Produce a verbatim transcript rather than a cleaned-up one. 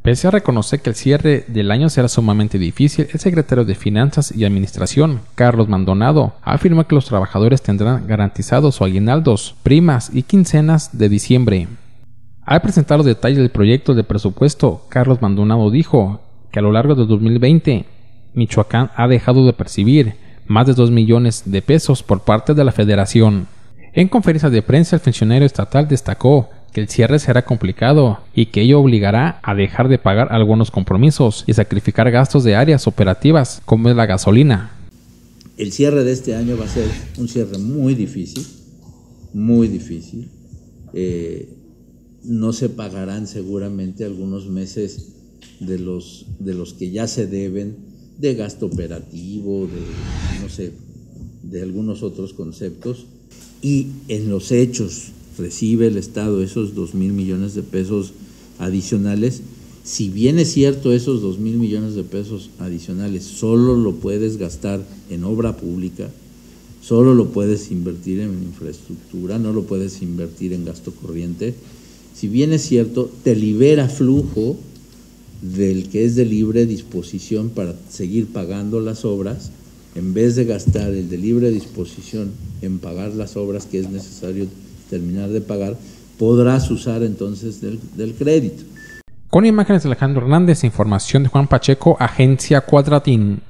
Pese a reconocer que el cierre del año será sumamente difícil, el secretario de Finanzas y Administración, Carlos Maldonado, afirma que los trabajadores tendrán garantizados sus aguinaldos, primas y quincenas de diciembre. Al presentar los detalles del proyecto de presupuesto, Carlos Maldonado dijo que a lo largo de dos mil veinte, Michoacán ha dejado de percibir más de dos millones de pesos por parte de la Federación. En conferencia de prensa, el funcionario estatal destacó que el cierre será complicado y que ello obligará a dejar de pagar algunos compromisos y sacrificar gastos de áreas operativas como es la gasolina. El cierre de este año va a ser un cierre muy difícil, muy difícil. Eh, no se pagarán seguramente algunos meses de los, de los que ya se deben, de gasto operativo, de, no sé, de algunos otros conceptos. Y en los hechos recibe el Estado esos dos mil millones de pesos adicionales. Si bien es cierto, esos dos mil millones de pesos adicionales solo lo puedes gastar en obra pública, solo lo puedes invertir en infraestructura, no lo puedes invertir en gasto corriente. Si bien es cierto, te libera flujo del que es de libre disposición para seguir pagando las obras, en vez de gastar el de libre disposición en pagar las obras que es necesario terminar de pagar, podrás usar entonces del, del crédito. Con imágenes de Alejandro Hernández, información de Juan Pacheco, Agencia Cuadratín.